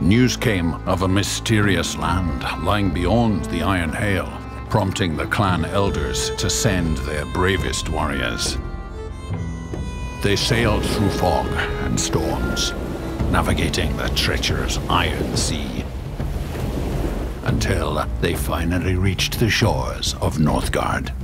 news came of a mysterious land lying beyond the Iron Hail, prompting the clan elders to send their bravest warriors. They sailed through fog and storms, navigating the treacherous Iron Sea, until they finally reached the shores of Northgard.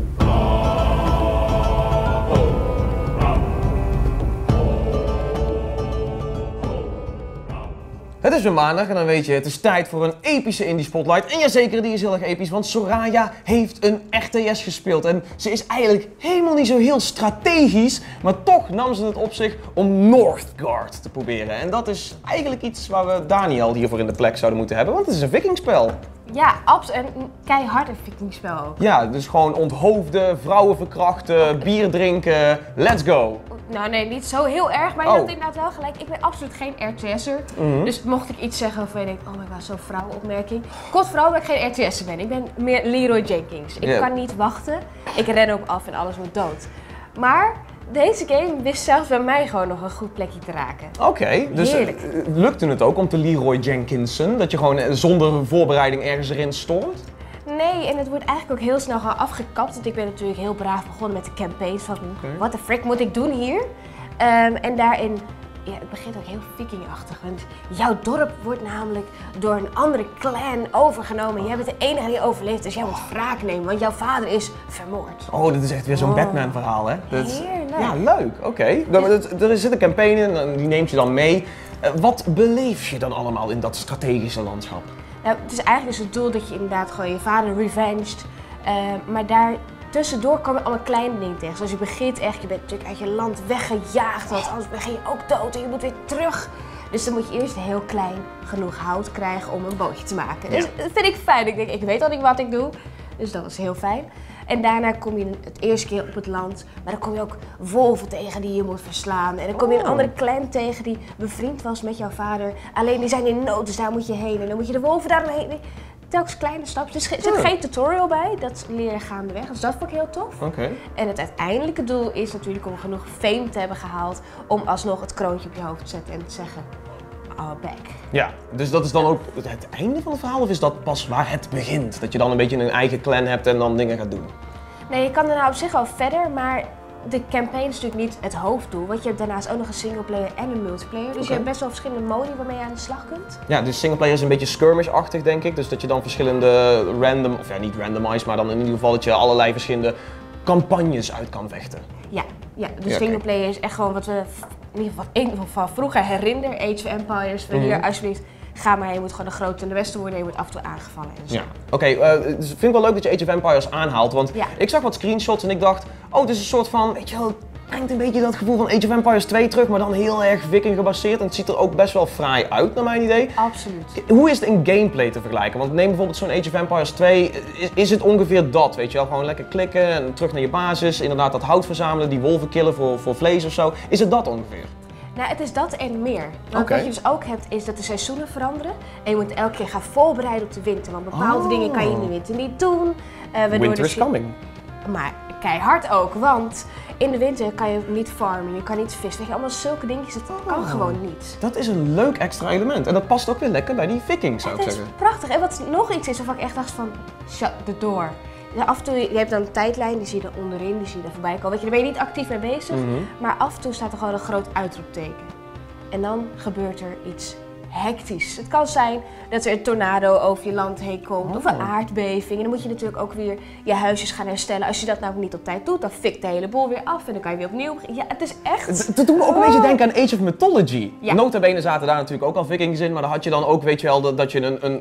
Het is weer maandag en dan weet je, het is tijd voor een epische Indie Spotlight. En jazeker, die is heel erg episch, want Soraya heeft een RTS gespeeld. En ze is eigenlijk helemaal niet zo heel strategisch, maar toch nam ze het op zich om Northgard te proberen. En dat is eigenlijk iets waar we Daniel hiervoor in de plek zouden moeten hebben, want het is een vikingspel. Ja, absoluut. En een keihard een vikingspel ook. Ja, dus gewoon onthoofden, vrouwen verkrachten, bier drinken, let's go. Nou nee, niet zo heel erg, maar je had inderdaad wel gelijk. Ik ben absoluut geen RTS'er. Dus mocht ik iets zeggen waarvan je denkt, oh my god, zo'n vrouwenopmerking. Kort vooral dat ik geen RTS'er ben. Ik ben meer Leroy Jenkins. Ik kan niet wachten. Ik ren ook af en alles wordt dood. Maar deze game wist zelfs bij mij gewoon nog een goed plekje te raken. Oké, dus lukte het ook om te Leroy Jenkinsen? Dat je gewoon zonder voorbereiding ergens erin stormt? Nee, en het wordt eigenlijk ook heel snel gewoon afgekapt. Want ik ben natuurlijk heel braaf begonnen met de campaigns van wat de frick moet ik doen hier? En daarin, ja, het begint ook heel vikingachtig. Want jouw dorp wordt namelijk door een andere clan overgenomen. Jij bent de enige die overleeft, dus jij moet wraak nemen, want jouw vader is vermoord. Oh, dit is echt weer zo'n Batman verhaal, hè? Heerlijk. Ja, leuk. Oké. Er zit een campaign in en die neemt je dan mee. Wat beleef je dan allemaal in dat strategische landschap? Nou, het is eigenlijk dus het doel dat je inderdaad gewoon je vader revenged. Maar daar tussendoor komen allemaal kleine dingen tegen. Zoals je begint echt, je bent natuurlijk uit je land weggejaagd, want anders ben je ook dood en je moet weer terug. Dus dan moet je eerst heel klein genoeg hout krijgen om een bootje te maken. Dus dat vind ik fijn. Ik denk, ik weet al niet wat ik doe. Dus dat was heel fijn. En daarna kom je het eerste keer op het land, maar dan kom je ook wolven tegen die je moet verslaan. En dan kom je een andere clan tegen die bevriend was met jouw vader. Alleen die zijn in nood, dus daar moet je heen. En dan moet je de wolven daaromheen. Telkens kleine stapjes. Er zit geen tutorial bij, dat leer je gaandeweg. Dus dat vond ik heel tof. En het uiteindelijke doel is natuurlijk om genoeg fame te hebben gehaald om alsnog het kroontje op je hoofd te zetten en te zeggen, our back. Ja, dus dat is dan ook het einde van het verhaal, of is dat pas waar het begint? Dat je dan een beetje een eigen clan hebt en dan dingen gaat doen? Nee, je kan daarna op zich wel verder, maar de campaign is natuurlijk niet het hoofddoel. Want je hebt daarnaast ook nog een singleplayer en een multiplayer. Dus je hebt best wel verschillende modi waarmee je aan de slag kunt. Ja, dus singleplayer is een beetje skirmish-achtig, denk ik. Dus dat je dan verschillende random, of ja, niet randomized, maar dan in ieder geval dat je allerlei verschillende campagnes uit kan vechten. Ja, dus singleplayer is echt gewoon wat we in ieder geval van vroeger herinner. Age of Empires, hier alsjeblieft. Ga maar, je moet gewoon de grote en de beste worden en je wordt af en toe aangevallen en zo. Ja. Oké, dus ik vind het wel leuk dat je Age of Empires aanhaalt, want ik zag wat screenshots en ik dacht, oh, dit is een soort van, weet je wel, het brengt een beetje dat gevoel van Age of Empires 2 terug, maar dan heel erg viking gebaseerd en het ziet er ook best wel fraai uit, naar mijn idee. Absoluut. Hoe is het in gameplay te vergelijken? Want neem bijvoorbeeld zo'n Age of Empires 2, is het ongeveer dat, weet je wel, gewoon lekker klikken en terug naar je basis, inderdaad dat hout verzamelen, die wolven killen voor vlees of zo. Is het dat ongeveer? Nou, het is dat en meer. Want wat je dus ook hebt, is dat de seizoenen veranderen. En je moet elke keer gaan voorbereiden op de winter. Want bepaalde dingen kan je in de winter niet doen. Winter is coming. Maar keihard ook, want in de winter kan je niet farmen, je kan niet vissen. Weet je, allemaal zulke dingetjes, dat kan gewoon niet. Dat is een leuk extra element. En dat past ook weer lekker bij die vikings, zou ik zeggen. Het is prachtig. En wat nog iets is, waarvan ik echt dacht van, shut the door. Ja, af en toe, je hebt dan een tijdlijn, die zie je er onderin, die zie je er voorbij komen. Weet je, daar ben je niet actief mee bezig, maar af en toe staat er gewoon een groot uitroepteken. En dan gebeurt er iets hectisch. Het kan zijn dat er een tornado over je land heen komt of een aardbeving. En dan moet je natuurlijk ook weer je huisjes gaan herstellen. Als je dat nou niet op tijd doet, dan fikt de hele boel weer af en dan kan je weer opnieuw beginnen. Ja, het is echt... Dat doet me ook een beetje denken aan Age of Mythology. Ja. Nota bene zaten daar natuurlijk ook al vikings in, maar dan had je dan ook, weet je wel, dat je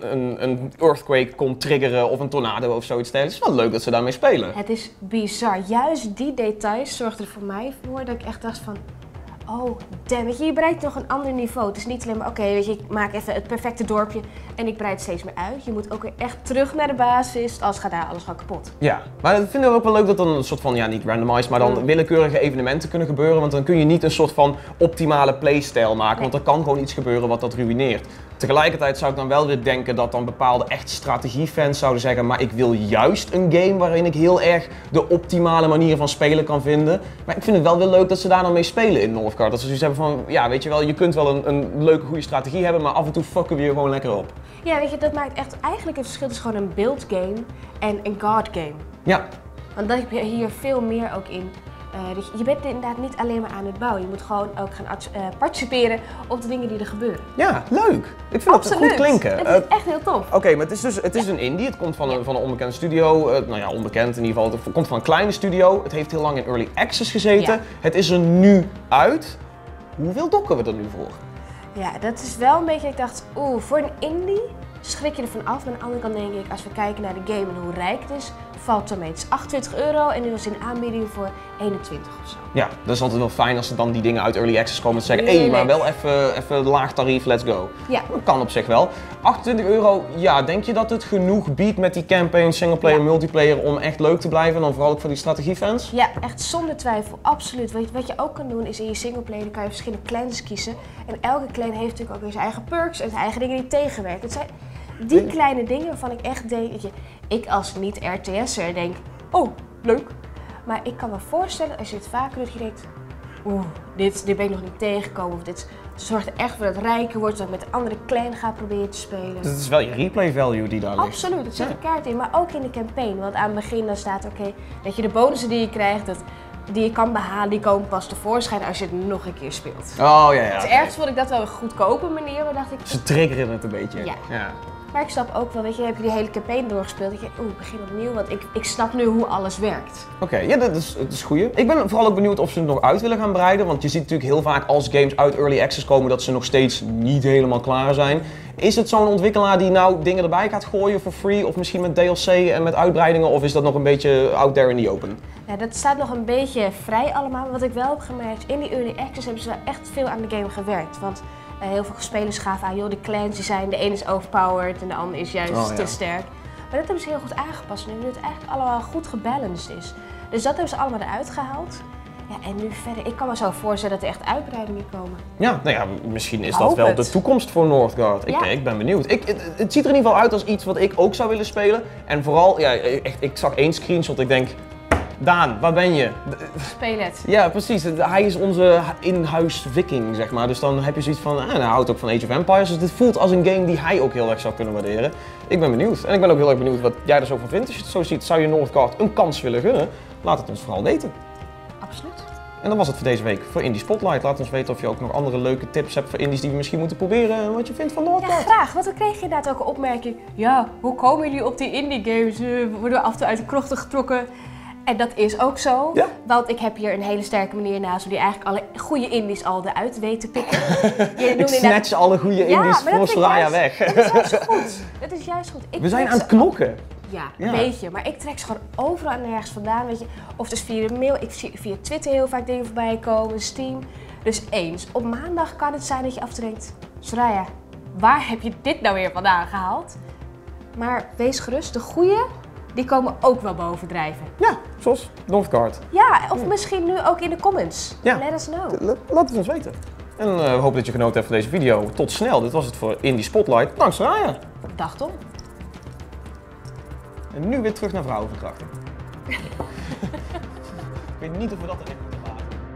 een earthquake kon triggeren of een tornado of zoiets. Het is wel leuk dat ze daarmee spelen. Het is bizar. Juist die details zorgden er voor mij voor dat ik echt dacht van, oh, damn, weet je bereikt nog een ander niveau. Het is niet alleen maar, oké, weet je, ik maak even het perfecte dorpje en ik breid steeds meer uit. Je moet ook weer echt terug naar de basis, anders gaat daar alles gewoon kapot. Ja, maar ik vind het ook wel leuk dat dan een soort van, ja, niet randomized, maar dan willekeurige evenementen kunnen gebeuren. Want dan kun je niet een soort van optimale playstyle maken, want er kan gewoon iets gebeuren wat dat ruïneert. Tegelijkertijd zou ik dan wel weer denken dat dan bepaalde echt strategiefans zouden zeggen, maar ik wil juist een game waarin ik heel erg de optimale manier van spelen kan vinden. Maar ik vind het wel weer leuk dat ze daar dan mee spelen in Northgard. Dat ze zoiets hebben van, ja weet je wel, je kunt wel een leuke goede strategie hebben, maar af en toe fucken we je gewoon lekker op. Ja, weet je, dat maakt echt eigenlijk het verschil tussen gewoon een build game en een god game. Ja. Want dat heb je hier veel meer ook in. Je bent inderdaad niet alleen maar aan het bouwen. Je moet gewoon ook gaan participeren op de dingen die er gebeuren. Ja, leuk. Ik vind het goed klinken. Het is echt heel tof. Oké, maar het is een indie. Het komt van een onbekende studio. Nou ja, onbekend in ieder geval. Het komt van een kleine studio. Het heeft heel lang in early access gezeten. Ja. Het is er nu uit. Hoeveel dokken we er nu voor? Ja, dat is wel een beetje, ik dacht, voor een indie schrik je ervan af. Maar aan de andere kant denk ik, als we kijken naar de game en hoe rijk het is, valt het mee. Het is €28 en nu was het in aanbieding voor 21 of zo. Ja, dat is altijd wel fijn als er dan die dingen uit early access komen en zeggen, hé, maar wel even laag tarief, let's go. Ja. Dat kan op zich wel. €28, ja, denk je dat het genoeg biedt met die campaign, singleplayer, multiplayer om echt leuk te blijven en dan vooral ook voor die strategiefans? Ja, echt zonder twijfel, absoluut. Wat je ook kan doen is in je singleplayer, dan kan je verschillende clans kiezen. En elke clan heeft natuurlijk ook weer zijn eigen perks en zijn eigen dingen die tegenwerken. Het zijn die kleine dingen waarvan ik echt denk, dat ik als niet-RTS'er denk, leuk. Maar ik kan me voorstellen, als je het vaker doet, je denkt, dit ben ik nog niet tegengekomen. Of dit zorgt er echt voor dat het rijker wordt, dat ik met een andere clan ga proberen te spelen. Dus het is wel je replay value die daar ligt. Absoluut, het zit een kaart in, maar ook in de campaign. Want aan het begin dan staat dat je de bonussen die je krijgt, die je kan behalen, die komen pas tevoorschijn als je het nog een keer speelt. Oh ja, ja. Dus ergens vond ik dat wel een goedkope manier, maar dacht ik... Ze triggeren het een beetje. Ja. Ja. Maar ik snap ook wel, weet je, heb je die hele campaign doorgespeeld, dat je, begin opnieuw, want ik snap nu hoe alles werkt. Oké, ja, dat is goed. Ik ben vooral ook benieuwd of ze het nog uit willen gaan breiden, want je ziet natuurlijk heel vaak als games uit early access komen dat ze nog steeds niet helemaal klaar zijn. Is het zo'n ontwikkelaar die nou dingen erbij gaat gooien voor free of misschien met DLC en met uitbreidingen, of is dat nog een beetje out there in the open? Ja, dat staat nog een beetje vrij allemaal. Wat ik wel heb gemerkt, in die early access hebben ze wel echt veel aan de game gewerkt. Want heel veel spelers gaven aan, joh, de clans die zijn, de ene is overpowered en de ander is juist te sterk. Maar dat hebben ze heel goed aangepast en nu het eigenlijk allemaal goed gebalanced is. Dus dat hebben ze allemaal eruit gehaald. Ja, en nu verder, ik kan me zo voorstellen dat er echt uitbreidingen komen. Ja, nou ja, misschien is dat wel de toekomst voor Northgard. Ik ben benieuwd. Het ziet er in ieder geval uit als iets wat ik ook zou willen spelen. En vooral, ja, ik zag één screenshot, ik denk, Daan, waar ben je? Speel het. Ja, precies. Hij is onze in-huis viking, zeg maar. Dus dan heb je zoiets van, hij houdt ook van Age of Empires. Dus dit voelt als een game die hij ook heel erg zou kunnen waarderen. Ik ben benieuwd. En ik ben ook heel erg benieuwd wat jij er zo van vindt. Als je het zo ziet, zou je Northgard een kans willen gunnen? Laat het ons vooral weten. Absoluut. En dat was het voor deze week voor Indie Spotlight. Laat ons weten of je ook nog andere leuke tips hebt voor indies die we misschien moeten proberen. En wat je vindt van Northgard. Ja, graag. Want dan kreeg je inderdaad ook een opmerking. Ja, hoe komen jullie op die indie games? We worden af en toe uit de krochten getrokken. En dat is ook zo, want ik heb hier een hele sterke manier naast hoe die eigenlijk alle goede indies al eruit weet te pikken. Ik snatch alle goede indies voor Soraya weg. Dat is juist goed. Dat is juist goed. We zijn aan het knokken. Ja, weet je. Maar ik trek ze gewoon overal en nergens vandaan, weet je. Of dus via de mail, ik zie via Twitter heel vaak dingen voorbij komen, Steam. Dus eens, op maandag kan het zijn dat je af en toe denkt, Soraya, waar heb je dit nou weer vandaan gehaald? Maar wees gerust, de goede, die komen ook wel bovendrijven. Ja, zoals Northgard. Ja, of misschien nu ook in de comments. Ja. Let us know. Laat het ons weten. En we hopen dat je genoten hebt van deze video. Tot snel. Dit was het voor Indie Spotlight. Dank Soraya. Dag Tom. En nu weer terug naar vrouwenverkrachting. Ik weet niet of we dat erin